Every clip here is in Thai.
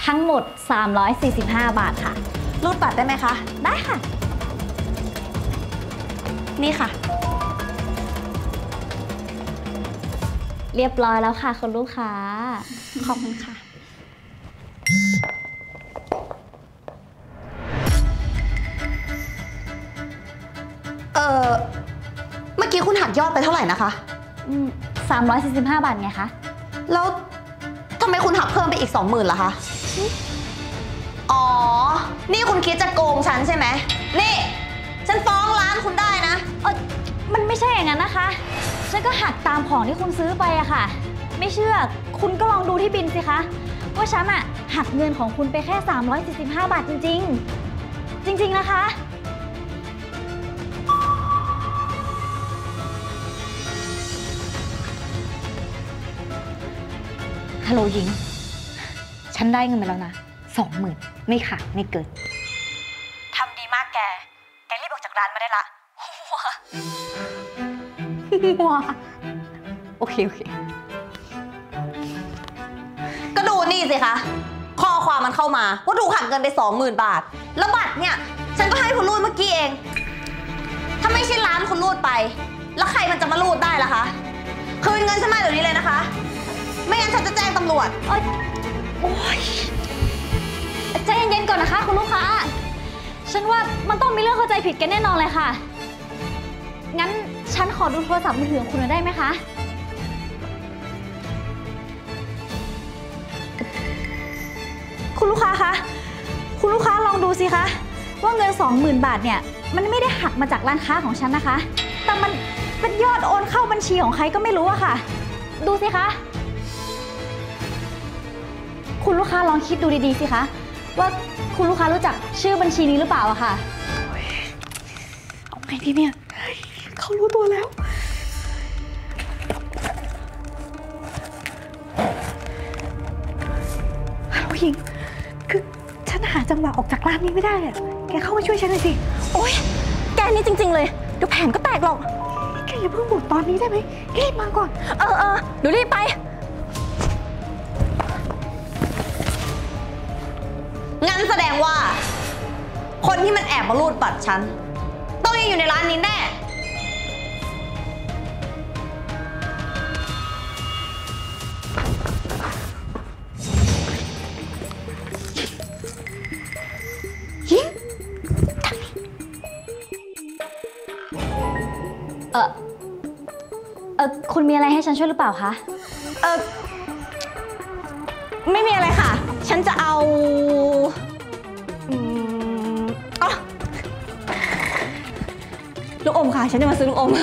ทั้งหมด345 บาทค่ะรูดบัตรได้ไหมคะได้ค่ะนี่ค่ะเรียบร้อยแล้วค่ะคุณลูกค้าขอบคุณค่ะเมื่อกี้คุณหักยอดไปเท่าไหร่นะคะ 345 บาทไงคะแล้วทำไมคุณหักเพิ่มไปอีก 20,000ล่ะคะอ๋อนี่คุณคิดจะโกงฉันใช่ไหมนี่ฉันฟ้องร้านคุณได้นะมันไม่ใช่อย่างนั้นนะคะฉันก็หักตามของที่คุณซื้อไปอะค่ะไม่เชื่อคุณก็ลองดูที่บินสิคะว่าฉันอะหักเงินของคุณไปแค่345 บาทจริงๆจริงๆนะคะฮัลโหลหญิงฉันได้เงินมาแล้วนะ20,000ไม่ขาดไม่เกินทำดีมากแกรีบออกจากร้านมาได้ละว้าโอเคก็ดูนี่สิคะข้อความมันเข้ามาว่าถูกหักเงินไป 20,000 บาทแล้วบัตรเนี่ยฉันก็ให้คุณรูดเมื่อกี้เองถ้าไม่ใช่ร้านคุณรูดไปแล้วใครมันจะมารูดได้ล่ะคะคืนเงินฉันมาเดี๋ยวนี้เลยนะคะไม่งั้นฉันจะแจ้งตำรวจโอ๊ยใจเย็นๆก่อนนะคะคุณลูกค้าฉันว่ามันต้องมีเรื่องเข้าใจผิดกันแน่นอนเลยค่ะงั้นฉันขอดูโทรศัพท์มือถือของคุณหน่อยได้ไหมคะคุณลูกค้าคะคุณลูกค้าลองดูสิคะว่าเงิน 20,000 บาทเนี่ยมันไม่ได้หักมาจากร้านค้าของฉันนะคะแต่มันเป็นยอดโอนเข้าบัญชีของใครก็ไม่รู้อะค่ะดูสิคะคุณลูกค้าลองคิดดูดีๆสิคะว่าคุณลูกค้ารู้จักชื่อบัญชีนี้หรือเปล่าอะค่ะเอาไงดีเนี่ยเขารู้ตัวแล้วฮัลโหลหญิงคือฉันหาจังหวะออกจากร้านนี้ไม่ได้อะแกเข้ามาช่วยฉันหน่อยสิโอ๊ยแกนี่จริงๆเลยเดี๋ยวแผนก็แตกหรอกแกอย่าเพิ่งบ่นตอนนี้ได้ไหมรีบมาก่อนเดี๋ยวรีบไปงั้นแสดงว่าคนที่มันแอบมารูดบัตรฉันต้องยังอยู่ในร้านนี้แน่ยิงคุณมีอะไรให้ฉันช่วยหรือเปล่าคะไม่มีอะไรค่ะฉันจะเอาลูกอมค่ะฉันจะมาซื้อลูกอม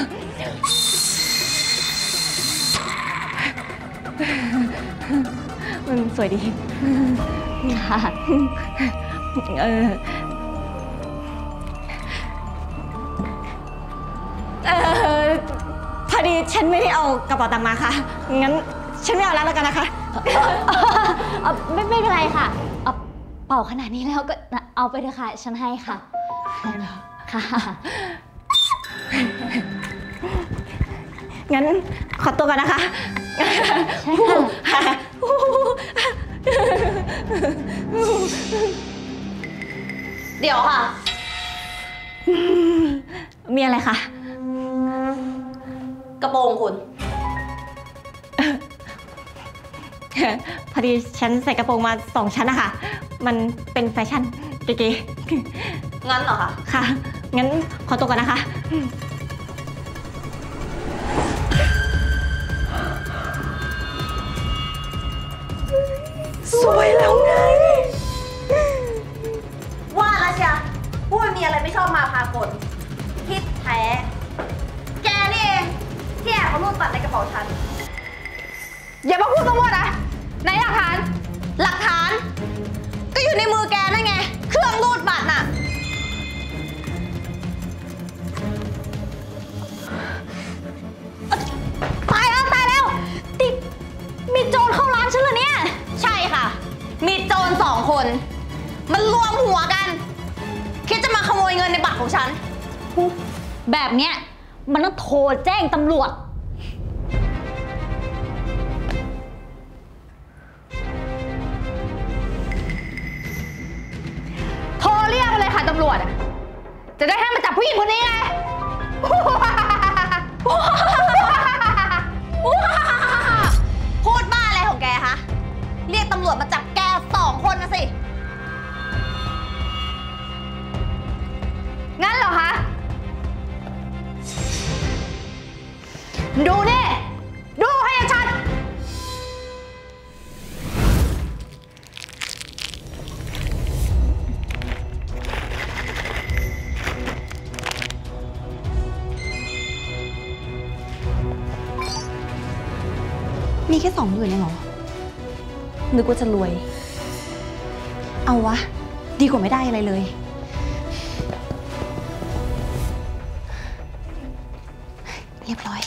มันสวยดีค่ะพอดีฉันไม่ได้เอากระเป๋าตังค์มาค่ะงั้นฉันไม่เอาแล้วกันนะคะไม่เป็นไรค่ะเป่าขนาดนี้แล้วก็เอาไปเถอะค่ะฉันให้ค่ะค่ะงั้นขอตัวก่อนนะคะใช่ค่ะเดี๋ยวค่ะมีอะไรคะกระโปรงคุณพอดีฉันใส่กระโปรงมา2 ชั้นนะคะมันเป็นแฟชั่นเก๋ๆงั้นเหรอคะค่ะงั้นขอตัวก่อนนะคะสวยแล้วไงว่าแล้วเชียพูดมีอะไรไม่ชอบมาพากลที่แท้แกนี่เองที่แอบเอารูดบัตรในกระเป๋าฉันอย่ามาพูดมั่วๆนะไหนหลักฐานก็อยู่ในมือแกนั่นไงเครื่องรูดบัตรน่ะตายแล้วมีโจรเข้าร้านฉันเหรอเนี่ยใช่ค่ะมีโจร2 คนมันรวมหัวกันคิดจะมาขโมยเงินในบัตรของฉันแบบเนี้ยมันต้องโทรแจ้งตำรวจำรวจอะจะได้ให้มาจับผู้หญิงคนนี้ไงพูดบ้าอะไรของแกคะเรียกตำรวจมาจับแก2 คนนะสิงั้นเหรอคะ ดูนี่ ดูให้ชัดมีแค่20,000เองเหรอ นึกว่าจะรวย เอาวะ ดีกว่าไม่ได้อะไรเลย เรียบร้อย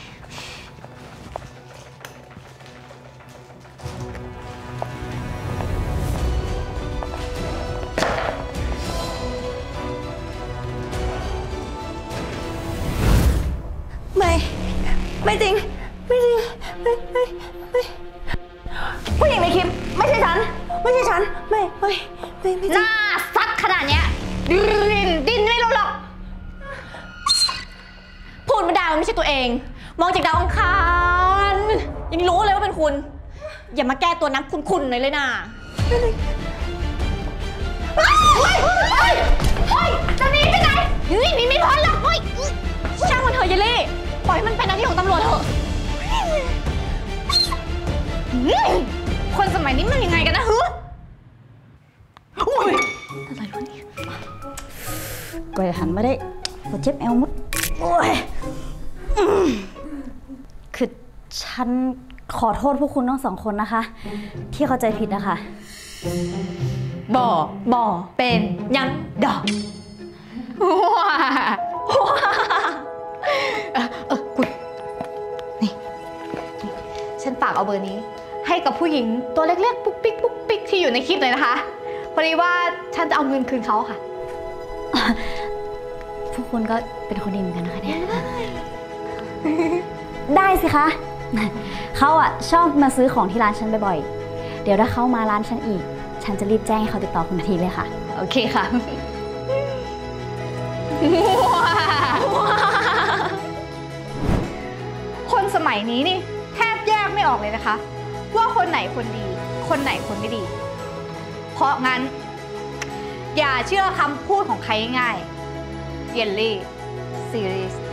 ไม่จริง ไม่จริง ผู้หญิงในคลิปไม่ใช่ฉัน ไม่จริงหน้าซัดขนาดเนี้ยดิ้นไม่รู้หรอกพูดไม่ได้มันไม่ใช่ตัวเอง มองจากดาวอังคารยังรู้เลยว่าเป็นคุณ อย่ามาแก้ตัวน้ำคุณๆหน่อยเลยนะเฮ้ยจะหนีไปไหนหนีไม่พ้นหรอกเฮ้ยช่างมันเถอะเยลลี่ปล่อยให้มันเป็นหน้าที่ของตำรวจเถอะคนสมัยนี้มันยังไงกันนะฮึอุ้ยอะไรวะเนี่ยกว่าจะหันมาได้ปวดเจ็บเอวมุดโอ้ยคือฉันขอโทษพวกคุณทั้ง2 คนนะคะ ที่เข้าใจผิดนะคะบ่เป็นยังดอกคุณนี่ ฉันฝากเอาเบอร์นี้ ให้กับผู้หญิงตัวเล็กๆปุ๊กปิ๊กปุ๊กปิ๊กที่อยู่ในคลิปเลยนะคะพอดีว่าฉันจะเอาเงินคืนเขาค่ะพวกคุณก็เป็นคนดีเหมือนกันนะคะเนี่ย ได้สิคะ เขาอะชอบมาซื้อของที่ร้านฉันบ่อยๆ เดี๋ยวถ้าเขามาร้านฉันอีก ฉันจะรีบแจ้งให้เขาติดต่อคุณทันทีเลยค่ะโอเคค่ะ คนสมัยนี้นี่แทบแยกไม่ออกเลยนะคะ ว่าคนไหนคนดี คนไหนคนไม่ดี เพราะงั้น อย่าเชื่อคำพูดของใครง่ายๆเยลลี่ซีรีส์